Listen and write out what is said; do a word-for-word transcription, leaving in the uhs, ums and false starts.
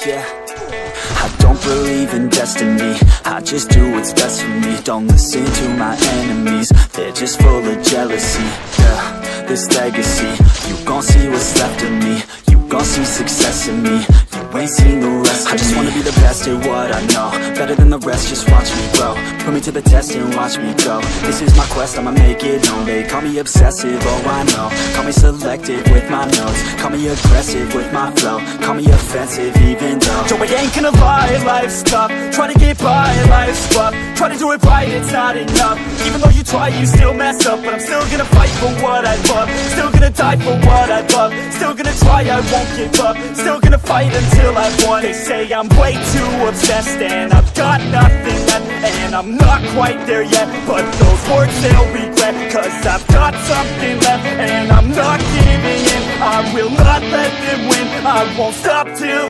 yeah. I don't believe in destiny, I just do what's best for me. Don't listen to my enemies, they're just full of jealousy. Yeah, this legacy, you gon' see what's left of me. You gon' see success in me, you ain't seen the rest of me. I just wanna be the best at what I know, better than the rest, just watch me grow. Put me to the test and watch me go. This is my quest, I'ma make it known. They call me obsessive, oh I know. Call me selective with my notes, call me aggressive with my flow, call me offensive even though Joe, I ain't gonna lie, life's tough. Try to get by, life's rough. Try to do it right, it's not enough. Even though you try, you still mess up. But I'm still gonna fight for what I love, still gonna die for what I love, still gonna try, I won't give up, still gonna fight until I won. They say I'm way too obsessed and I've got nothing left, and I'm not quite there yet, but those words they'll regret, cause I've got something left and I'm not giving in. I will not let them win, I won't stop till